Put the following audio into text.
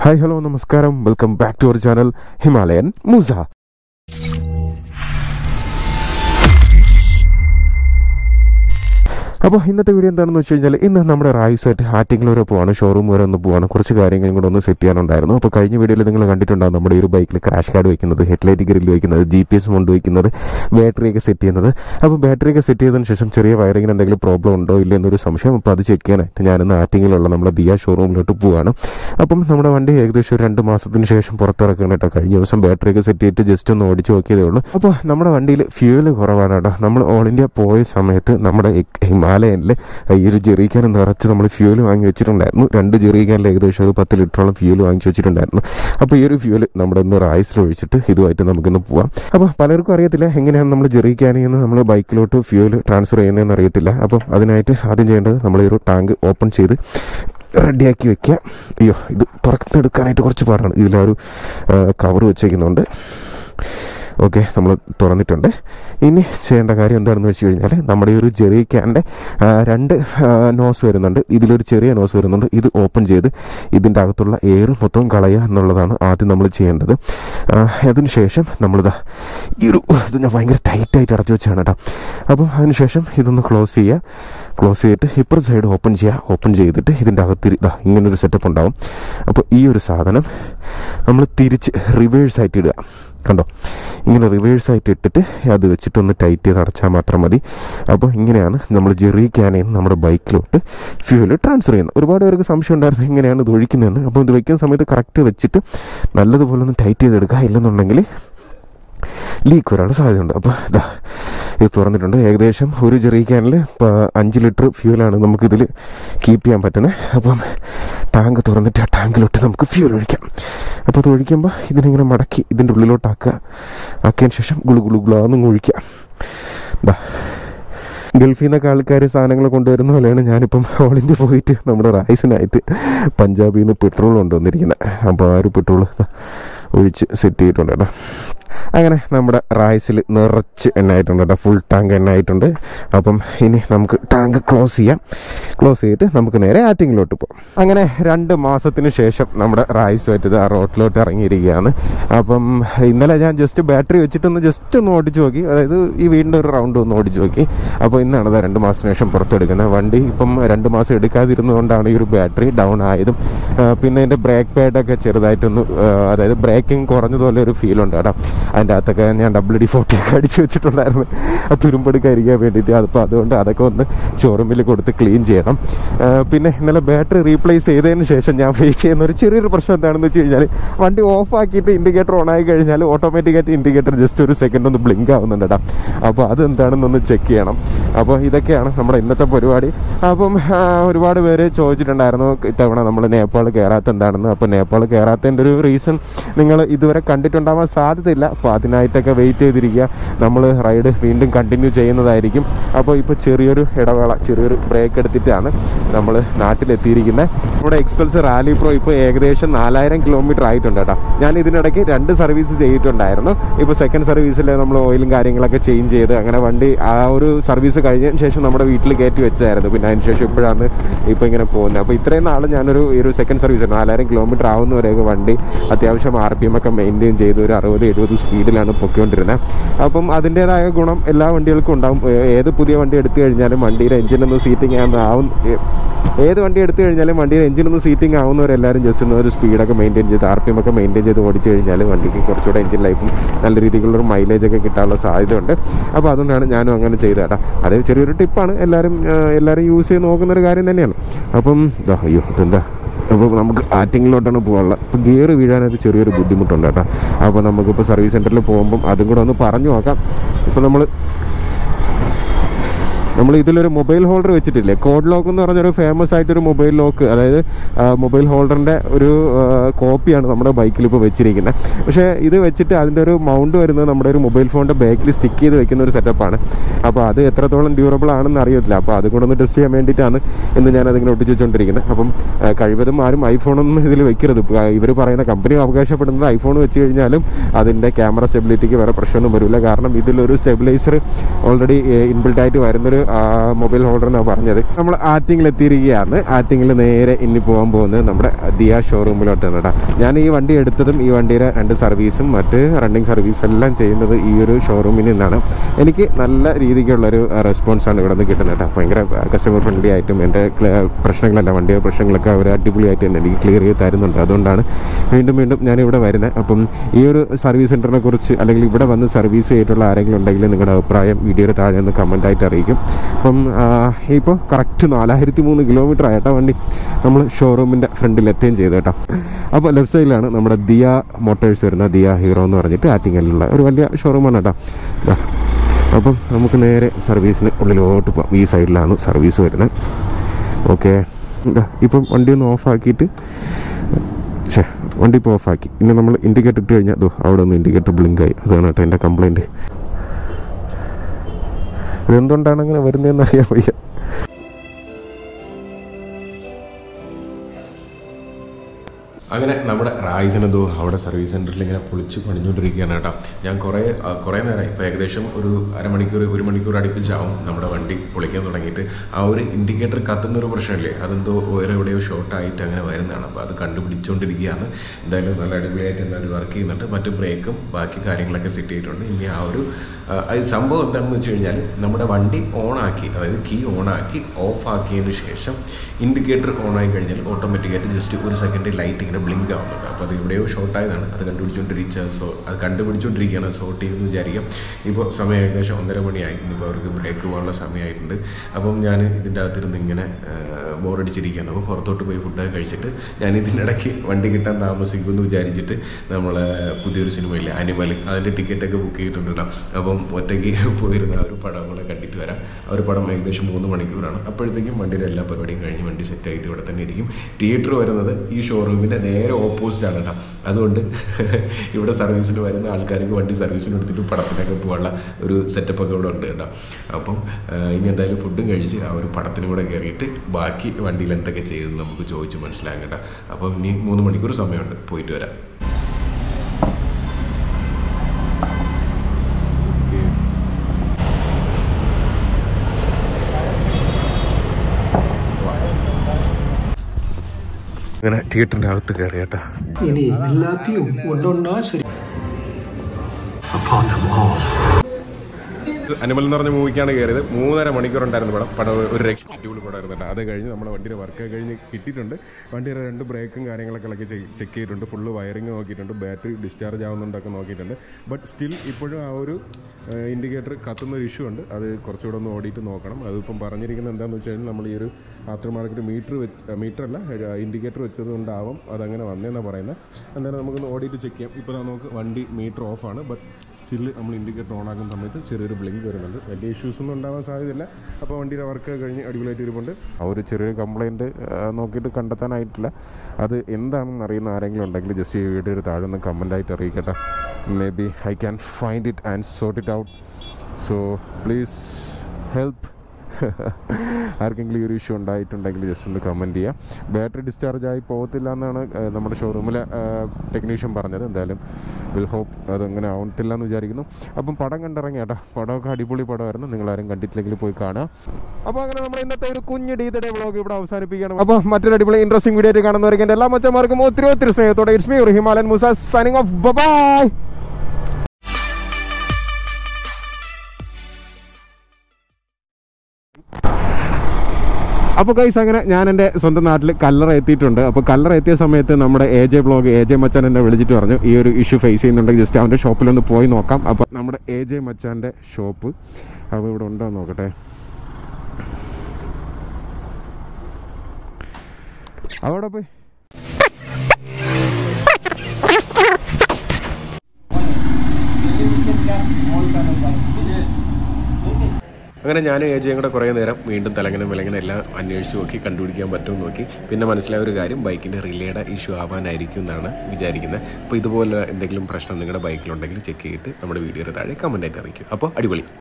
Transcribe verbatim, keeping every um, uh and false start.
Hi, hello, namaskaram. Welcome back to our channel Himalayan Musa. അപ്പോൾ ഇന്നത്തെ video എന്താണെന്ന് വെച്ച് കഴിഞ്ഞാൽ ഇന്ന് നമ്മുടെ റൈസായിട്ട് ആറ്റിങ്ങിൽ വരെ പോവാണ്, ഷോറൂം വരെ ഒന്ന് പോവാണ്, കുറച്ച് കാര്യങ്ങളും കൂടെ ഒന്ന് സെറ്റ് ചെയ്യാനുണ്ടായിരുന്നു. അപ്പോൾ കഴിഞ്ഞ വീഡിയോയിൽ നിങ്ങൾ കണ്ടിട്ടുണ്ടാകും നമ്മുടെ ഒരു ബൈക്കിൽ ക്രാഷ് കാർഡ് വയ്ക്കുന്നത്, ഹെഡ്ലൈറ്റ് ഗ്രില്ല് വയ്ക്കുന്നത്, ജി പി എസ് കൊണ്ട് വയ്ക്കുന്നത്, ബാറ്ററിയൊക്കെ സെറ്റ് ചെയ്യുന്നത്. അപ്പോൾ ബാറ്ററിയൊക്കെ സെറ്റ് ചെയ്തതിന് ശേഷം ചെറിയ വയറിങ്ങിന് എന്തെങ്കിലും പ്രോബ്ലം ഉണ്ടോ ഇല്ല എന്നൊരു സംശയം. അപ്പോൾ അത് ചെക്ക് ചെയ്യാനായിട്ട് ഞാനിന്ന് ആറ്റിങ്ങിലുള്ള നമ്മുടെ ദിയ ഷോറൂമിലോട്ട് പോവാണ്. അപ്പം നമ്മുടെ വണ്ടി ഏകദേശം ഒരു രണ്ട് മാസത്തിന് ശേഷം പുറത്തിറക്കണം കേട്ടോ. കഴിഞ്ഞ ദിവസം ബാറ്ററിയൊക്കെ സെറ്റ് ചെയ്തിട്ട് ജസ്റ്റ് ഒന്ന് ഓടിച്ച് നോക്കിയതേ ഉള്ളൂ. അപ്പോൾ നമ്മുടെ വണ്ടിയിൽ ഫ്യൂവൽ കുറവാണ് കേട്ടോ. നമ്മൾ ഓൾ ഇന്ത്യ പോയ സമയത്ത് നമ്മുടെ ഹിമാലയനിൽ ഈ ഒരു ജെറിക്കാൻ നിറച്ച് നമ്മൾ ഫ്യൂവൽ വാങ്ങി വെച്ചിട്ടുണ്ടായിരുന്നു. രണ്ട് ജെറിക്കാനിൽ ഏകദേശം ഒരു പത്ത് ലിറ്ററോളം ഫ്യൂവൽ വാങ്ങിച്ചു വെച്ചിട്ടുണ്ടായിരുന്നു. അപ്പോൾ ഈ ഒരു ഫ്യൂവൽ നമ്മുടെ ഒന്ന് റൈസിൽ ഒഴിച്ചിട്ട് ഇതുമായിട്ട് നമുക്കിന്ന് പോവാം. അപ്പോൾ പലർക്കും അറിയത്തില്ല എങ്ങനെയാണ് നമ്മൾ ജെറിക്കാനിൽ നിന്ന് നമ്മൾ ബൈക്കിലോട്ട് ഫ്യൂവൽ ട്രാൻസ്ഫർ ചെയ്യുന്നതെന്ന് അറിയത്തില്ല. അപ്പം അതിനായിട്ട് ആദ്യം ചെയ്യേണ്ടത് നമ്മൾ ഈ ഒരു ടാങ്ക് ഓപ്പൺ ചെയ്ത് റെഡിയാക്കി വെക്കുക. അയ്യോ, ഇത് തുറന്നെടുക്കാനായിട്ട് കുറച്ച് പാടാണ്. ഇതിലൊരു കവർ വെച്ചേക്കുന്നുണ്ട്. ഓക്കെ, നമ്മൾ തുറന്നിട്ടുണ്ട്. ഇനി ചെയ്യേണ്ട കാര്യം എന്താണെന്ന് വെച്ച് കഴിഞ്ഞാൽ നമ്മുടെ ഈ ഒരു ജെറി ക്യാൻ്റെ രണ്ട് നോസ് വരുന്നുണ്ട്. ഇതിലൊരു ചെറിയ നോസ് വരുന്നുണ്ട്. ഇത് ഓപ്പൺ ചെയ്ത് ഇതിൻ്റെ അകത്തുള്ള എയർ മൊത്തം കളയുക എന്നുള്ളതാണ് ആദ്യം നമ്മൾ ചെയ്യേണ്ടത്. അതിന് ശേഷം നമ്മളിതാ ഈ ഒരു ഇത് ഞാൻ ഭയങ്കര ടൈറ്റായിട്ട് അടച്ചു വെച്ചാണ് കേട്ടോ. അപ്പം അതിനുശേഷം ഇതൊന്ന് ക്ലോസ് ചെയ്യുക. ക്ലോസ് ചെയ്തിട്ട് ഇപ്പുറത്തെ സൈഡ് ഓപ്പൺ ചെയ്യുക. ഓപ്പൺ ചെയ്തിട്ട് ഇതിൻ്റെ അകത്ത് ഇതാ ഇങ്ങനൊരു സെറ്റപ്പ് ഉണ്ടാവും. അപ്പോൾ ഈ ഒരു സാധനം നമ്മൾ തിരിച്ച് റിവേഴ്സായിട്ട് ഇടുക. കണ്ടോ, ഇങ്ങനെ റിവേഴ്സായിട്ട് ഇട്ടിട്ട് അത് വെച്ചിട്ടൊന്ന് ടൈറ്റ് ചെയ്ത് അടച്ചാൽ മാത്രം മതി. അപ്പോൾ ഇങ്ങനെയാണ് നമ്മൾ ജെറി ക്യാനിൽ നിന്ന് നമ്മുടെ ബൈക്കിലോട്ട് ഫ്യൂവൽ ട്രാൻസ്ഫർ ചെയ്യുന്നത്. ഒരുപാട് പേർക്ക് സംശയം ഉണ്ടായിരുന്നു എങ്ങനെയാണ് ഇത് ഒഴിക്കുന്നതെന്ന്. അപ്പോൾ ഇത് വയ്ക്കുന്ന സമയത്ത് കറക്റ്റ് വെച്ചിട്ട് നല്ലതുപോലെ ഒന്ന് ടൈറ്റ് ചെയ്തെടുക്കുക. ഇല്ലെന്നുണ്ടെങ്കിൽ ലീക്ക് വരാനുള്ള സാധ്യതയുണ്ട്. അപ്പോൾ ഇതാ ഇത് തുറന്നിട്ടുണ്ട്. ഏകദേശം ഒരു ജെറി ക്യാനിൽ അഞ്ച് ലിറ്റർ ഫ്യൂവലാണ് നമുക്കിതിൽ കീപ്പ് ചെയ്യാൻ പറ്റുന്നത്. അപ്പം ടാങ്ക് തുറന്നിട്ട് ആ ടാങ്കിലോട്ട് നമുക്ക് ഫ്യൂവൽ ഒഴിക്കാം. അപ്പോൾ അത് ഒഴിക്കുമ്പോൾ ഇതിനിങ്ങനെ മടക്കി ഇതിൻ്റെ ഉള്ളിലോട്ടാക്കുക. ആക്കിയതിന് ശേഷം ഗുളു ഗുളു ഗുളാന്നും ഒഴിക്കുക. ഇതാ ഗൾഫിൽ നിന്നൊക്കെ ആൾക്കാർ സാധനങ്ങൾ കൊണ്ടുവരുന്ന പോലെയാണ് ഞാനിപ്പം ഓൾ ഇന്ത്യ പോയിട്ട് നമ്മുടെ റൈസിനായിട്ട് പഞ്ചാബിൽ നിന്ന് പെട്രോൾ കൊണ്ടുവന്നിരിക്കുന്നത്. അപ്പോൾ ആ ഒരു പെട്രോൾ ഒഴിച്ച് സെറ്റ് ചെയ്തിട്ടുണ്ട് കേട്ടോ. അങ്ങനെ നമ്മുടെ റൈസിൽ നിറച്ച് എണ്ണ ആയിട്ടുണ്ട് കേട്ടോ. ഫുൾ ടാങ്ക് എണ്ണ ആയിട്ടുണ്ട്. അപ്പം ഇനി നമുക്ക് ടാങ്ക് ക്ലോസ് ചെയ്യാം. ക്ലോസ് ചെയ്തിട്ട് നമുക്ക് നേരെ ആറ്റിങ്ങിലോട്ട് പോകാം. അങ്ങനെ രണ്ട് മാസത്തിന് ശേഷം നമ്മുടെ റൈസുമായിട്ട് ഇത് ആ റോട്ടിലോട്ട് ഇറങ്ങിയിരിക്കുകയാണ്. അപ്പം ഇന്നലെ ഞാൻ ജസ്റ്റ് ബാറ്ററി വെച്ചിട്ടൊന്ന് ജസ്റ്റ് ഒന്ന് ഓടിച്ചു നോക്കി. അതായത് ഈ വീടിൻ്റെ ഒരു റൗണ്ട് ഒന്ന് ഓടിച്ചു നോക്കി. അപ്പോൾ ഇന്നാണ് അത് രണ്ട് മാസത്തിന് ശേഷം പുറത്തെടുക്കുന്നത്. വണ്ടി ഇപ്പം രണ്ട് മാസം എടുക്കാതിരുന്നതുകൊണ്ടാണ് ഈ ഒരു ബാറ്ററി ഡൗൺ ആയതും. പിന്നെ എൻ്റെ ബ്രേക്ക് പാഡൊക്കെ ചെറുതായിട്ടൊന്ന് അതായത് ബ്രേക്കിംഗ് കുറഞ്ഞതുപോലെ ഒരു ഫീലുണ്ട് കേട്ടോ. അതിൻ്റെ അകത്തൊക്കെ ഞാൻ ഡബ്ല്യു ഡി ഫോർട്ടി ഒക്കെ അടിച്ചു വെച്ചിട്ടുണ്ടായിരുന്നു ആ തുരുമ്പെടുക്കാതിരിക്കാൻ വേണ്ടിയിട്ട്. അതിപ്പോൾ അതുകൊണ്ട് അതൊക്കെ ഒന്ന് ഷോറൂമിൽ കൊടുത്ത് ക്ലീൻ ചെയ്യണം. പിന്നെ ഇന്നലെ ബാറ്ററി റീപ്ലേസ് ചെയ്തതിന് ശേഷം ഞാൻ ഫേസ് ചെയ്യുന്ന ഒരു ചെറിയൊരു പ്രശ്നം എന്താണെന്ന് വെച്ച് കഴിഞ്ഞാൽ വണ്ടി ഓഫ് ആക്കിയിട്ട് ഇൻഡിക്കേറ്റർ ഓൺ ആയി കഴിഞ്ഞാൽ ഓട്ടോമാറ്റിക്കായിട്ട് ഇൻഡിക്കേറ്റർ ജസ്റ്റ് ഒരു സെക്കൻഡ് ഒന്ന് ബ്ലിങ്ക് ആവുന്നുണ്ട് കേട്ടോ. അപ്പോൾ അതെന്താണെന്നൊന്ന് ചെക്ക് ചെയ്യണം. അപ്പോൾ ഇതൊക്കെയാണ് നമ്മുടെ ഇന്നത്തെ പരിപാടി. അപ്പം ഒരുപാട് പേര് ചോദിച്ചിട്ടുണ്ടായിരുന്നു ഇത്തവണ നമ്മൾ നേപ്പാൾ കയറാത്ത എന്താണെന്ന്. അപ്പോൾ നേപ്പാൾ കയറാത്തതിൻ്റെ ഒരു റീസൺ നിങ്ങൾ ഇതുവരെ കണ്ടിട്ടുണ്ടാവാൻ സാധ്യതയില്ല. അപ്പോൾ അതിനായിട്ടൊക്കെ വെയിറ്റ് ചെയ്തിരിക്കുക. നമ്മൾ റൈഡ് വീണ്ടും കണ്ടിന്യൂ ചെയ്യുന്നതായിരിക്കും. അപ്പോൾ ഇപ്പോൾ ചെറിയൊരു ഇടവേള, ചെറിയൊരു ബ്രേക്ക് എടുത്തിട്ടാണ് നമ്മൾ നാട്ടിലെത്തിയിരിക്കുന്നത്. നമ്മുടെ എക്സ്പൾസ് റാലി പ്രോ ഇപ്പോൾ ഏകദേശം നാലായിരം കിലോമീറ്റർ ആയിട്ടുണ്ട് കേട്ടോ. ഞാൻ ഇതിനിടയ്ക്ക് രണ്ട് സർവീസ് ചെയ്തിട്ടുണ്ടായിരുന്നു. ഇപ്പോൾ സെക്കൻഡ് സർവീസിൽ നമ്മൾ ഓയിലും കാര്യങ്ങളൊക്കെ ചേഞ്ച് ചെയ്ത് അങ്ങനെ വണ്ടി ആ ഒരു സർവീസ് കഴിഞ്ഞതിന് ശേഷം നമ്മുടെ വീട്ടിൽ കയറ്റി വെച്ചായിരുന്നു. പിന്നെ അതിന് ശേഷം ഇപ്പോഴാണ് ഇപ്പോൾ ഇങ്ങനെ പോകുന്നത്. അപ്പോൾ ഇത്രയും നാൾ ഞാനൊരു ഒരു സെക്കൻഡ് സർവീസ് നാലായിരം കിലോമീറ്റർ ആവുന്നവരെയൊക്കെ വണ്ടി അത്യാവശ്യം ആർ പി എം ഒക്കെ മെയിൻറ്റെയിൻ ചെയ്ത് ഒരു അറുപത് എഴുപത് സ്പീഡിലാണ് പൊയ്ക്കൊണ്ടിരുന്നത്. അപ്പം അതിൻ്റേതായ ഗുണം എല്ലാ വണ്ടികൾക്കും ഉണ്ടാവും. ഏത് പുതിയ വണ്ടി എടുത്തു കഴിഞ്ഞാലും വണ്ടിയുടെ എഞ്ചിനൊന്ന് സീറ്റിംഗ് ആവും ഏത് വണ്ടി എടുത്തു കഴിഞ്ഞാലും വണ്ടിയുടെ എഞ്ചിനൊന്ന് സീറ്റിംഗ് ആവുന്നവരെല്ലാവരും ജസ്റ്റ് ഒന്ന് ഒരു സ്പീഡൊക്കെ മെയിൻറ്റെയിൻ ചെയ്ത് ആർ പി എം ഒക്കെ മെയിൻറ്റെയിൻ ചെയ്ത് ഓടിച്ചു കഴിഞ്ഞാൽ വണ്ടിക്ക് കുറച്ചുകൂടെ എഞ്ചിൻ ലൈഫും നല്ല രീതിയിലുള്ളൊരു മൈലേജൊക്കെ കിട്ടാനുള്ള സാധ്യതയുണ്ട്. അപ്പോൾ അതുകൊണ്ടാണ് ഞാനും അങ്ങനെ ചെയ്തത് കേട്ടോ. അത് ചെറിയൊരു ടിപ്പാണ്. എല്ലാവരും എല്ലാവരും യൂസ് ചെയ്ത് നോക്കുന്നൊരു കാര്യം തന്നെയാണ്. അപ്പം അയ്യോ ഇതെന്താ അപ്പോൾ നമുക്ക് ആറ്റിങ്ങിലോട്ടാണ് പോകാനുള്ളത്. അപ്പോൾ ഗിയർ വീഴാനായിട്ട് ചെറിയൊരു ബുദ്ധിമുട്ടുണ്ട് കേട്ടോ. അപ്പോൾ നമുക്കിപ്പോൾ സർവീസ് സെൻറ്ററിൽ പോകുമ്പം അതും കൂടെ ഒന്ന് പറഞ്ഞു നോക്കാം. ഇപ്പോൾ നമ്മൾ നമ്മൾ ഇതിലൊരു മൊബൈൽ ഹോൾഡർ വെച്ചിട്ടില്ലേ, കോഡ് ലോക്ക് എന്ന് പറഞ്ഞൊരു ഫേമസ് ആയിട്ടൊരു മൊബൈൽ ലോക്ക്, അതായത് മൊബൈൽ ഹോൾഡറിൻ്റെ ഒരു കോപ്പിയാണ് നമ്മുടെ ബൈക്കിൽ ഇപ്പോൾ വെച്ചിരിക്കുന്നത്. പക്ഷേ ഇത് വെച്ചിട്ട് അതിൻ്റെ ഒരു മൗണ്ട് വരുന്നത് നമ്മുടെ ഒരു മൊബൈൽ ഫോണിൻ്റെ ബാക്കിൽ സ്റ്റിക്ക് ചെയ്ത് വെക്കുന്ന ഒരു സെറ്റപ്പാണ്. അപ്പോൾ അത് എത്രത്തോളം ഡ്യൂറബിൾ ആണെന്ന് അറിയത്തില്ല. അപ്പോൾ അതുകൂടെ ഒന്ന് ടെസ്റ്റ് ചെയ്യാൻ വേണ്ടിയിട്ടാണ് ഇന്ന് ഞാൻ അതിങ്ങനെ ഒട്ടിച്ച് വെച്ചുകൊണ്ടിരിക്കുന്നത്. അപ്പം കഴിവതും ആരും ഐഫോണൊന്നും ഇതിൽ വെക്കരുത്. ഇവർ പറയുന്ന കമ്പനി അവകാശപ്പെടുന്നത് ഐഫോൺ വെച്ച് കഴിഞ്ഞാലും അതിൻ്റെ ക്യാമറ സ്റ്റെബിലിറ്റിക്ക് വേറെ പ്രശ്നമൊന്നും വരില്ല. കാരണം ഇതിലൊരു സ്റ്റെബിലൈസർ ഓൾറെഡി ഇൻബിൽട്ടായിട്ട് വരുന്നൊരു മൊബൈൽ ഹോൾഡർ എന്നാണ് പറഞ്ഞത്. നമ്മൾ ആറ്റിങ്ങിൽ എത്തിയിരിക്കുകയാണ്. ആറ്റിങ്ങിൽ നേരെ ഇനി പോകാൻ പോകുന്നത് നമ്മുടെ ദിയ ഷോറൂമിലോട്ടാണ് കേട്ടോ. ഞാൻ ഈ വണ്ടി എടുത്തതും ഈ വണ്ടിയുടെ രണ്ട് സർവീസും മറ്റ് റണ്ണിങ് സർവീസ് എല്ലാം ചെയ്യുന്നത് ഈ ഒരു ഷോറൂമിൽ നിന്നാണ്. എനിക്ക് നല്ല രീതിക്കുള്ളൊരു റെസ്പോൺസാണ് ഇവിടെ നിന്ന് കിട്ടുന്നത് കേട്ടോ. ഭയങ്കര കസ്റ്റമർ ഫ്രണ്ട്ലി ആയിട്ടും എൻ്റെ പ്രശ്നങ്ങളല്ല വണ്ടിയുടെ പ്രശ്നങ്ങളൊക്കെ അവർ അടിപൊളിയായിട്ട് തന്നെ എനിക്ക് ക്ലിയർ ചെയ്ത് തരുന്നുണ്ട്. അതുകൊണ്ടാണ് വീണ്ടും വീണ്ടും ഞാനിവിടെ വരുന്നത്. അപ്പം ഈ ഒരു സർവീസ് സെൻ്ററിനെ കുറിച്ച് അല്ലെങ്കിൽ ഇവിടെ വന്ന് സർവീസ് ചെയ്തിട്ടുള്ള ആരെങ്കിലും ഉണ്ടെങ്കിൽ നിങ്ങളുടെ അഭിപ്രായം വീഡിയോയുടെ താഴെ ഒന്ന് കമൻറ്റായിട്ട് അറിയിക്കും. അപ്പം ഇപ്പോൾ കറക്റ്റ് നാലായിരത്തി മൂന്ന് കിലോമീറ്റർ ആയിട്ടാ വണ്ടി നമ്മൾ ഷോറൂമിൻ്റെ ഫ്രണ്ടിൽ എത്തുകയും ചെയ്തു കേട്ടോ. അപ്പോൾ ലെഫ്റ്റ് സൈഡിലാണ് നമ്മുടെ ദിയ മോട്ടോഴ്സ് വരുന്ന ദിയ ഹീറോ എന്ന് പറഞ്ഞിട്ട് ആറ്റിങ്ങലിലുള്ള ഒരു വലിയ ഷോറൂമാണ് കേട്ടോ. അപ്പം നമുക്ക് നേരെ സർവീസിന് ഉള്ളിലോട്ട് പോകാം. ഈ സൈഡിലാണ് സർവീസ് വരുന്നത്. ഓക്കെ, ഇപ്പം വണ്ടി ഒന്ന് ഓഫാക്കിയിട്ട് ശേ വണ്ടി ഇപ്പോൾ ഓഫാക്കി. ഇനി നമ്മൾ ഇൻഡിക്കേറ്റർ ഇട്ട് കഴിഞ്ഞാൽ അവിടെ ഒന്ന് ഇൻഡിക്കേറ്റർ ബ്ലിങ്കായി. അതാണ് കേട്ടോ എൻ്റെ കംപ്ലൈൻറ്റ്. ഇതെന്തുകൊണ്ടാണ് അങ്ങനെ വരുന്നതെന്ന് അറിയാൻ വയ്യ. അങ്ങനെ നമ്മുടെ റായ്സിനെന്തോ അവിടെ സർവീസ് സെൻറ്ററിൽ ഇങ്ങനെ പൊളിച്ച് പണിഞ്ഞുകൊണ്ടിരിക്കുകയാണ് കേട്ടോ. ഞാൻ കുറേ കുറേ നേരം ഇപ്പോൾ ഏകദേശം ഒരു അരമണിക്കൂർ ഒരു മണിക്കൂർ അടുപ്പിച്ചാവും നമ്മുടെ വണ്ടി പൊളിക്കാൻ തുടങ്ങിയിട്ട്. ആ ഒരു ഇൻഡിക്കേറ്റർ കത്തുന്നൊരു പ്രശ്നമില്ലേ, അതെന്തോ വേറെ എവിടെയോ ഷോർട്ടായിട്ട് അങ്ങനെ വരുന്നതാണ്. അപ്പോൾ അത് കണ്ടുപിടിച്ചുകൊണ്ടിരിക്കുകയാണ്. എന്തായാലും നല്ല അടിപൊളിയായിട്ട് എന്തായാലും വർക്ക് ചെയ്യുന്നുണ്ട്. മറ്റു ബ്രേക്കും ബാക്കി കാര്യങ്ങളൊക്കെ സെറ്റ് ചെയ്തിട്ടുണ്ട്. ഇനി ആ ഒരു അത് സംഭവം എന്താണെന്ന് വെച്ച് കഴിഞ്ഞാൽ നമ്മുടെ വണ്ടി ഓണാക്കി, അതായത് കീ ഓണാക്കി ഓഫ് ആക്കിയതിന് ശേഷം ഇൻഡിക്കേറ്റർ ഓണായി കഴിഞ്ഞാൽ ഓട്ടോമാറ്റിക്കായിട്ട് ജസ്റ്റ് ഒരു സെക്കൻഡ് ലൈറ്റ് ഇങ്ങനെ ബ്ലിങ്ക് ആവുന്നുണ്ട്. അപ്പോൾ അത് എവിടെയോ ഷോർട്ടായതാണ്. അത് കണ്ടുപിടിച്ചുകൊണ്ടിരിക്കുക സോ അത് കണ്ടുപിടിച്ചുകൊണ്ടിരിക്കുകയാണ് സോർട്ട് ചെയ്യുമെന്ന് വിചാരിക്കാം. ഇപ്പോൾ സമയം ഏകദേശം ഒന്നര മണിയായി. ഇനിയിപ്പോൾ അവർക്ക് ബ്രേക്ക് പോകാനുള്ള സമയമായിട്ടുണ്ട്. അപ്പം ഞാൻ ഇതിൻ്റെ അകത്തിരുന്ന് ഇങ്ങനെ ബോറടിച്ചിരിക്കുകയാണ്. അപ്പോൾ പുറത്തോട്ട് പോയി ഫുഡൊക്കെ കഴിച്ചിട്ട് ഞാൻ ഇതിനിടയ്ക്ക് വണ്ടി കിട്ടാൻ താമസിക്കുമെന്ന് വിചാരിച്ചിട്ട് നമ്മൾ പുതിയൊരു സിനിമയില്ലേ അനിമൽ, അതിൻ്റെ ടിക്കറ്റൊക്കെ ബുക്ക് ചെയ്തിട്ടുണ്ട് കേട്ടോ. അപ്പം ഒറ്റയ്ക്ക് പോയിരുന്ന ആ ഒരു പടം കൂടെ കണ്ടിട്ട് വരാം. ആ ഒരു പടം ഏകദേശം മൂന്ന് മണിക്കൂറാണ്. അപ്പോഴത്തേക്കും വണ്ടിയുടെ എല്ലാ പരിപാടിയും കഴിഞ്ഞ് വണ്ടി സെറ്റായിട്ട് ഇവിടെ തന്നെ ഇരിക്കും. തിയേറ്റർ വരുന്നത് ഈ ഷോറൂമിൻ്റെ നേരെ ഓപ്പോസിറ്റാണ് കേട്ടോ. അതുകൊണ്ട് ഇവിടെ സർവീസിന് വരുന്ന ആൾക്കാർക്ക് വണ്ടി സർവീസിന് എടുത്തിട്ട് പടത്തിനൊക്കെ പോകാനുള്ള ഒരു സെറ്റപ്പൊക്കെ ഇവിടെ ഉണ്ട് കേട്ടോ. അപ്പം ഇനി എന്തായാലും ഫുഡും കഴിച്ച് ആ ഒരു പടത്തിനും കൂടെ കയറിയിട്ട് ബാക്കി വണ്ടിയിൽ എന്തൊക്കെ ചെയ്തെന്ന് നമുക്ക് ചോദിച്ച് മനസ്സിലാക്കാം കേട്ടോ. അപ്പം ഇനി മൂന്ന് മണിക്കൂർ സമയമുണ്ട്, പോയിട്ട് വരാം. അങ്ങനെ തിയേറ്ററിൻ്റെ അകത്ത് കയറി കേട്ടോ. ഇനി എല്ലാத்தையும் ഒന്നൊന്നാ ശരി. അനിമൽ എന്ന് പറഞ്ഞ മൂവിക്കാണ് കയറിയത്. മൂന്നര മണിക്കൂർ ഉണ്ടായിരുന്നു പടം. പടം ഒരു രക്ഷ അടിപൊളി പടമായിരുന്നു കേട്ടോ. അത് കഴിഞ്ഞ് നമ്മുടെ വണ്ടിയുടെ വർക്ക് കഴിഞ്ഞ് കിട്ടിയിട്ടുണ്ട്. വണ്ടിയുടെ രണ്ട് ബ്രേക്കും കാര്യങ്ങളൊക്കെ ഇളക്കി ചെക്ക് ചെയ്തിട്ടുണ്ട്. ഫുള്ള് വയറിങ് നോക്കിയിട്ടുണ്ട്. ബാറ്ററി ഡിസ്ചാർജ് ആവുന്നുണ്ടൊക്കെ നോക്കിയിട്ടുണ്ട്. ബട്ട് സ്റ്റിൽ ഇപ്പോഴും ആ ഒരു ഇൻഡിക്കേറ്റർ കത്തുന്ന ഒരു ഇഷ്യൂ ഉണ്ട്. അത് കുറച്ചുകൂടെ ഒന്ന് ഓടിയിട്ട് നോക്കണം. അതിപ്പം പറഞ്ഞിരിക്കുന്നത് എന്താണെന്ന് വെച്ച് കഴിഞ്ഞാൽ നമ്മൾ ഈ ഒരു ആഫ്റ്റർ മാർക്കറ്റ് മീറ്റർ വെച്ച് മീറ്റർ അല്ല ഇൻഡിക്കേറ്റർ വെച്ചത് കൊണ്ടാവും അതങ്ങനെ വന്നതെന്നാണ് പറയുന്നത്. എന്തായാലും നമുക്കൊന്ന് ഓടിയിട്ട് ചെക്ക് ചെയ്യാം. ഇപ്പോൾ നമുക്ക് വണ്ടി മീറ്റർ ഓഫാണ്. ബട്ട് സ്റ്റിൽ നമ്മൾ ഇൻഡിക്കേറ്റർ ഓൺ ആക്കുന്ന സമയത്ത് ചെറിയൊരു ബ്ലിങ്ക് വരുന്നുണ്ട്. വലിയ ഇഷ്യൂസ് ഒന്നും ഉണ്ടാവാൻ സാധ്യതയില്ല. അപ്പോൾ വണ്ടിയുടെ വർക്ക് കഴിഞ്ഞ് അടിപൊളിയായിട്ട് ഇരിപ്പുണ്ട്. ആ ഒരു ചെറിയൊരു കംപ്ലയിൻറ്റ് നോക്കിയിട്ട് കണ്ടെത്താനായിട്ടില്ല. അത് എന്താണെന്ന് അറിയുന്ന ആരെങ്കിലും ഉണ്ടെങ്കിൽ ജസ്റ്റ് ഈ വീഡിയോ താഴെ ഒന്ന് കമൻറ്റായിട്ട് അറിയിക്കട്ടെ. May be I can find it and sort it out. So please help. ആർക്കെങ്കിലും ഈ ഒരു ഇഷ്യൂ ഉണ്ടായിട്ടുണ്ടെങ്കിൽ ജസ്റ്റ് ഒന്ന് കമൻറ്റ് ചെയ്യാം. ബാറ്ററി ഡിസ്ചാർജ് ആയി പോകത്തില്ല എന്നാണ് നമ്മുടെ ഷോറൂമിലെ ടെക്നീഷ്യൻ പറഞ്ഞത്. എന്തായാലും വിൽ ഹോപ്പ് അതങ്ങനെ ആവത്തില്ല എന്ന് വിചാരിക്കുന്നു. അപ്പം പടം കണ്ടിറങ്ങി കേട്ടോ. പടമൊക്കെ അടിപൊളി പടമായിരുന്നു. നിങ്ങളാരും കണ്ടിട്ടില്ലെങ്കിൽ പോയി കാണുക. അപ്പോൾ അങ്ങനെ നമ്മുടെ ഇന്നത്തെ ഒരു കുഞ്ഞ് ഡീതയുടെ വ്ളോഗ് ഇവിടെ അവസാനിപ്പിക്കണം. അപ്പോൾ മറ്റൊരു അടിപൊളി ഇൻട്രസ്റ്റിംഗ് വീഡിയോ ആയിട്ട് കാണുന്നവർക്ക് എൻ്റെ എല്ലാ മച്ചന്മാർക്കും ഒത്തിരി ഒത്തിരി സ്നേഹത്തോടെ it's me Himalayan Moosa signing off. Bye. അപ്പോൾ ഗൈസ് അങ്ങനെ ഞാൻ എൻ്റെ സ്വന്തം നാട്ടിൽ കല്ലറ എത്തിയിട്ടുണ്ട്. അപ്പോൾ കല്ലറ എത്തിയ സമയത്ത് നമ്മുടെ A J blog A J മച്ചാൻ എന്നെ വിളിച്ചിട്ട് പറഞ്ഞു ഈ ഒരു ഇഷ്യൂ ഫേസ് ചെയ്യുന്നുണ്ടെങ്കിൽ ജസ്റ്റ് അവൻ്റെ ഷോപ്പിലൊന്ന് പോയി നോക്കാം. അപ്പോൾ നമ്മുടെ എ ജെ മച്ചാൻ്റെ ഷോപ്പ് അപ്പോൾ ഇവിടെ ഉണ്ടോ നോക്കട്ടെ. അവിടെ പോയി അങ്ങനെ ഞാൻ ഏജയും കൂടെ കുറേ നേരം വീണ്ടും തലങ്ങനെ വിലങ്ങനെ എല്ലാം അന്വേഷിച്ച് നോക്കി കണ്ടുപിടിക്കാൻ പറ്റുമെന്ന് നോക്കി. പിന്നെ മനസ്സിലായ ഒരു കാര്യം ബൈക്കിൻ്റെ റിലേയുടെ ഇഷ്യൂ ആവാനായിരിക്കും എന്നാണ് വിചാരിക്കുന്നത്. അപ്പോൾ ഇതുപോലെ എന്തെങ്കിലും പ്രശ്നം നിങ്ങളുടെ ബൈക്കിലുണ്ടെങ്കിൽ ചെക്ക് ചെയ്തിട്ട് നമ്മുടെ വീഡിയോയുടെ താഴെ കമൻറ്റായിട്ട് അറിയിക്കും. അപ്പോൾ അടിപൊളി.